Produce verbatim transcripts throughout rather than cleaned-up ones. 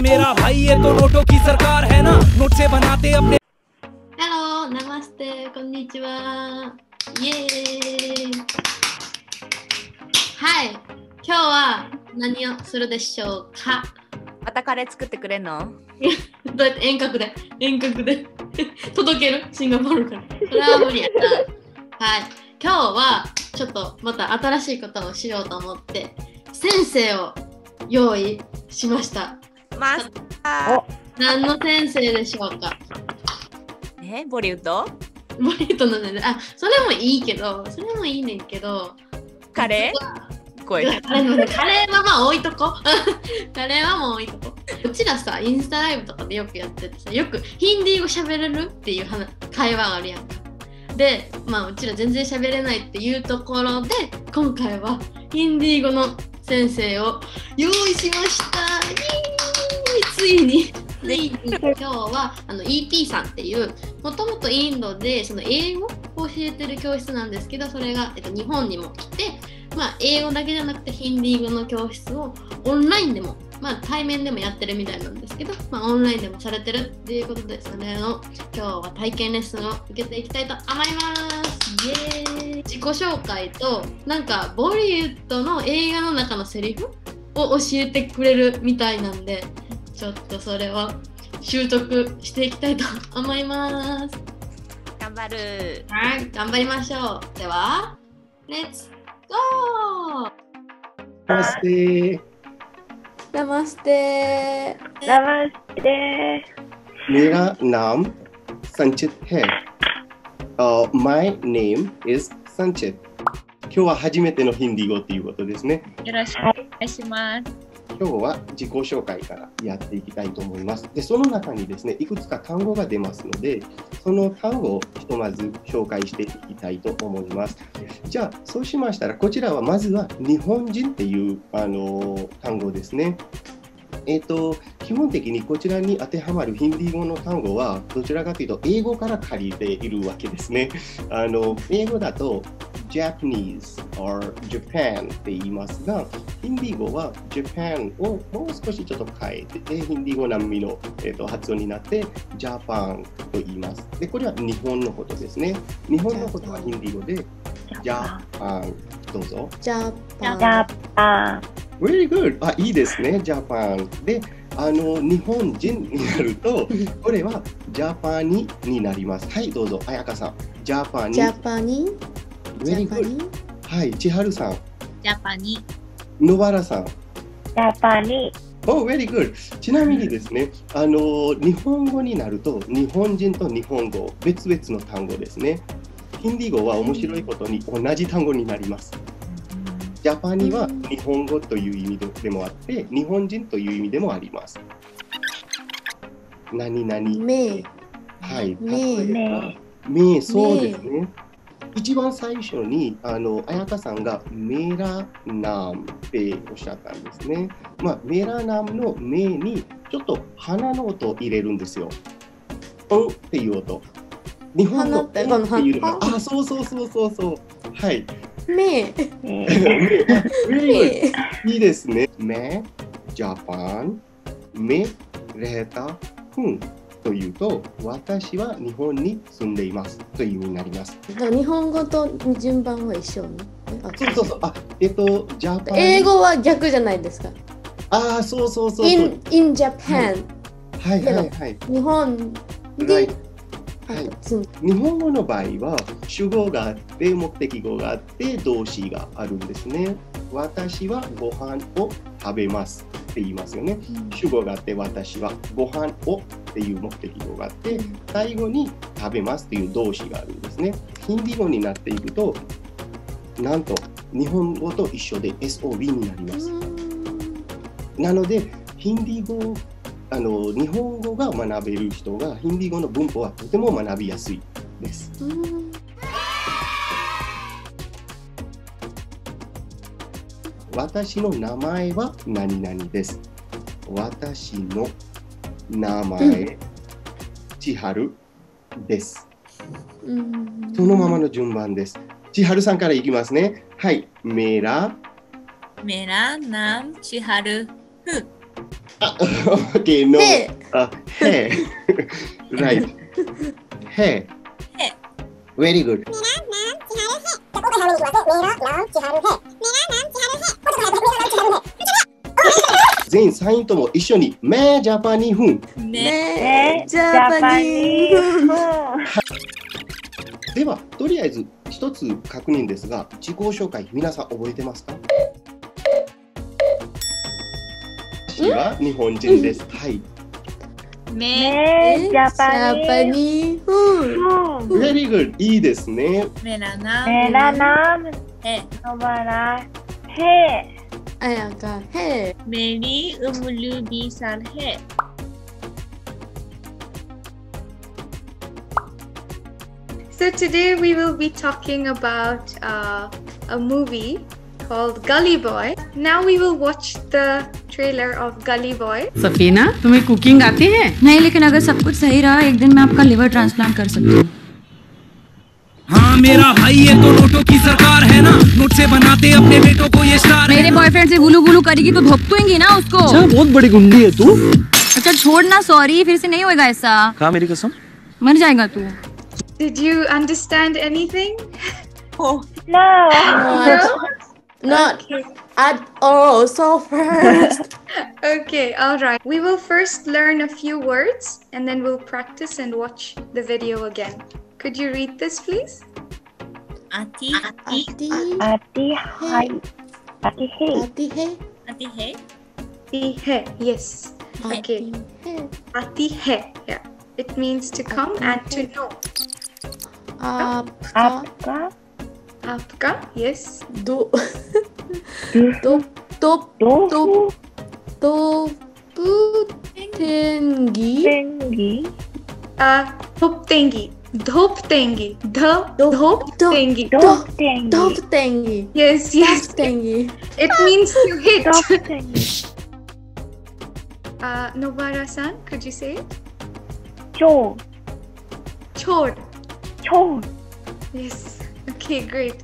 मेरा भाई ये तो नोटों की सरकार है ना नोट से बनाते अपने Hello, Namaste, こんにちは。イエーイ。はい、今日は何をするでしょうか。 またカレー作ってくれんの？ どうやって遠隔で遠隔で届けるシンガポールから。それは無理やった。はい、今日はちょっとまた新しいことをしようと思って先生を用意しました。 マスター。 何の先生でしょうか。 え、ボリウッド？ ボリウッドの先生。あ、それもいいけど、それもいいねんけど。 カレー？声。 カレーはまあ置いとこ。カレーはもう置いとこ。うちらさ、インスタライブとかでよくやっててさ、よくヒンディー語喋れるっていう話会話があるやんか。で、まあうちら全然喋れないっていうところで、今回はヒンディー語の先生を用意しました。ついに。ついに今日はあの イーピー さんっていうもともとインドでその英語を教えてる教室なんですけど、それが、えっと、日本にも来て、まあ、英語だけじゃなくてヒンディー語の教室をオンラインでも、まあ、対面でもやってるみたいなんですけど、まあ、オンラインでもされてるっていうことで、それを今日は体験レッスンを受けていきたいと思います。イエーイ。自己紹介となんかボリウッドの映画の中のセリフを教えてくれるみたいなんで、ちょっとそれを習得していきたいと思います。 頑張る。 はい、頑張りましょう。では、レッツゴー。 नमस्ते नमस्ते नमस्ते। मेरा नाम संचित है uh, My name is サンチェット。今日は初めてのヒンディー語ということですね。 よろしくお願いします。 今日は自己紹介からやっていきたいと思います。で、その中にですね、いくつか単語が出ますので、その単語をひとまず紹介していきたいと思います。じゃあ、そうしましたら、こちらはまずは日本人っていうあの単語ですね。えーと、基本的にこちらに当てはまるヒンディー語の単語はどちらかというと英語から借りているわけですね。あの英語だと Japanese or Japan って言いますが、ヒンディー語は Japan をもう少しちょっと変えて、ヒンディー語並みの、えーと発音になって Japan と言います。で、これは日本のことですね。日本のことはヒンディー語で Japan。どうぞ。 ジャパン。 ジャパン。 Very good! あ、いいですね、ジャパン。で、あの、日本人になると、これはジャパニになります。はい、どうぞ、あやかさん。ジャパニ。 ジャパニ。 Very good! はい、千春さん。 ジャパニ。 野原さん。 ジャパニ。 Oh, very good! ちなみにですね、あの、日本語になると、日本人と日本語、別々の単語ですね。ヒンディー語は面白いことに同じ単語になります。ジャパニは日本語という意味でもあって、日本人という意味でもあります。何々。 め。 はい。 め。 め。 め、そうですね。一番最初に、あの、彩香さんがメラナムっておっしゃったんですね。まあ、メラナムのめにちょっと鼻の音を入れるんですよ。うんっていう音。日本のうんっていうのが、あ、そうそうそうそうそう。はい。 め。 いいですね。め、ジャパン、め、レタ、ふんというと、私は日本に住んでいますという意味になります。 だから日本語と順番は一緒ね。 そうそうそう。あ、えっと、ジャパン。 英語は逆じゃないですか。 ああ、そうそうそうそう。 in, in Japan。 はいはいはい。 日本で。 はいはい、日本語の場合は主語があって目的語があって動詞があるんですね。私はご飯を食べますって言いますよね。うん、主語があって私はご飯をっていう目的語があって、うん、最後に食べますっていう動詞があるんですね。ヒンディー語になっていくとなんと日本語と一緒で エスオービー になります。なのでヒンディー語あの日本語が学べる人がヒンディー語の文法はとても学びやすいです。私の名前は何々です。私の名前、千春です。そのままの順番です。千春さんからいきますね。はい。メラ。 メラナム千春。 あ Okay, no. Hey. Uh, hey. Right. Hey. Very good. 全員さんにんとも一緒にメジャパニフン。 ね。 え、ジャパニーズ。 では、とりあえず一つ確認ですが、自己紹介皆さん覚えてますか？私は日本人です。はい。 め。 え、ジャパニーズ。 Very good. いいですね。 メラナ。 मेरा नाम え。 नोबारा है। Ayah ka. Hey. मेरी उम्र बीस साल है. So today we will be talking about uh, a movie called Gully Boy. Now we will watch the trailer of Gully Boy. Safina, तुम्हें कुकिंग आती है? नहीं, लेकिन अगर सब कुछ सही रहा एक दिन मैं आपका लिवर ट्रांसप्लांट कर सकती हूँ। हाँ मेरा भाई ये तो नोटों की सरकार है ना, नोट से बनाते अपने बेटों को ये स्टार। मेरे बॉयफ्रेंड से गुलू गुलू करेगी तो धोपतुएंगी ना उसको। अच्छा, बहुत बड़ी गुंडी है तू। अच्छा छोड़ ना, सॉरी, फिर से नहीं होएगा ऐसा। कहा मेरी कसम? मर जाएगा तू। Did you understand anything? Oh. No. Not at all. So first. Okay, all right. We will first learn a few words and then we'll practice and watch the video again. Could you read this, please? आती. Ati. आती है। आती है। Ati hai. आती है. Ati hai. Yes. Okay. Ati hai. Ati hai. Yeah. It means to come and to know. Aapka. आपका Aapka. Yes. Do. Do. Top. दो Top. Top. Tengi. पेंगी Uh, dhoptengi. Dhoptengi. Dh. Dhoptengi. दो Top. पेंगी Top tengi. Yes, yes. Top tengi. It means to hit. दो पेंगी Uh, Nobara-san, could you say it? चोर Chod. चोर Yes. Okay, great.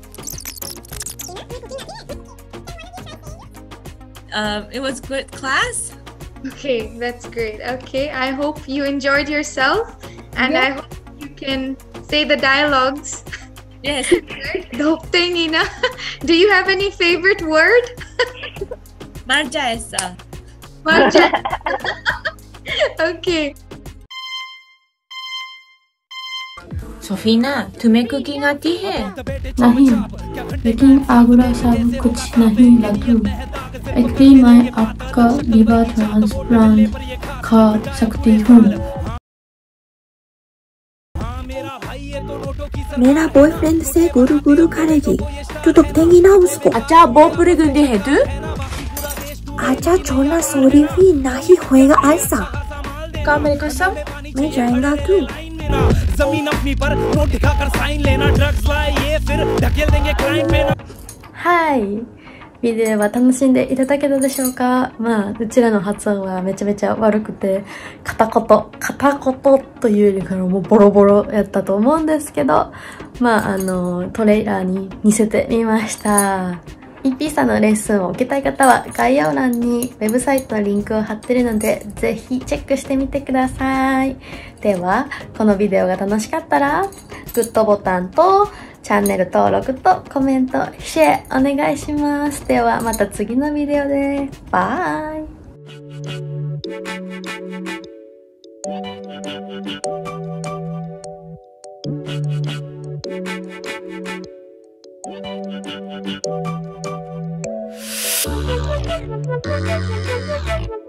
Uh, it was good class. Okay, that's great. Okay, I hope you enjoyed yourself and I hope you can say the dialogues. Yes. Dhoptengi na. Do you have any favorite word? मर जाए ऐसा. Marja. Okay. Safina, तुम्हें कुकिंग आती है? नहीं, लेकिन आगरा सब कुछ नहीं लगी। एक दिन मैं आपका लिवर ट्रांसप्लांट खा सकती हूँ। मेरा बॉयफ्रेंड से गुरु गुरु करेगी तो धोपतेंगी ना उसको। अच्छा, बहुत बुरी गुंडी है तू? आजा छोड़ना, सॉरी भी नहीं होएगा ऐसा। का मेरी कसम? मैं जाएगा तू। जमीन अपनी पर नोट दिखाकर साइन लेना, ड्रग्स लाए ये फिर ढकेल देंगे क्राइम पे ना। はい。ビデオは楽しんでいただけたでしょうか？まあ、うちらの発音はめちゃめちゃ悪くて、片言、片言というよりからもうボロボロやったと思うんですけど、まあ、あの、トレーラーに似せてみました。イーピー さんのレッスンを受けたい方は概要欄にウェブサイトのリンクを貼ってるのでぜひチェックしてみてください。ではこのビデオが楽しかったらグッドボタンとチャンネル登録とコメント、シェアお願いします。ではまた次のビデオでバイ。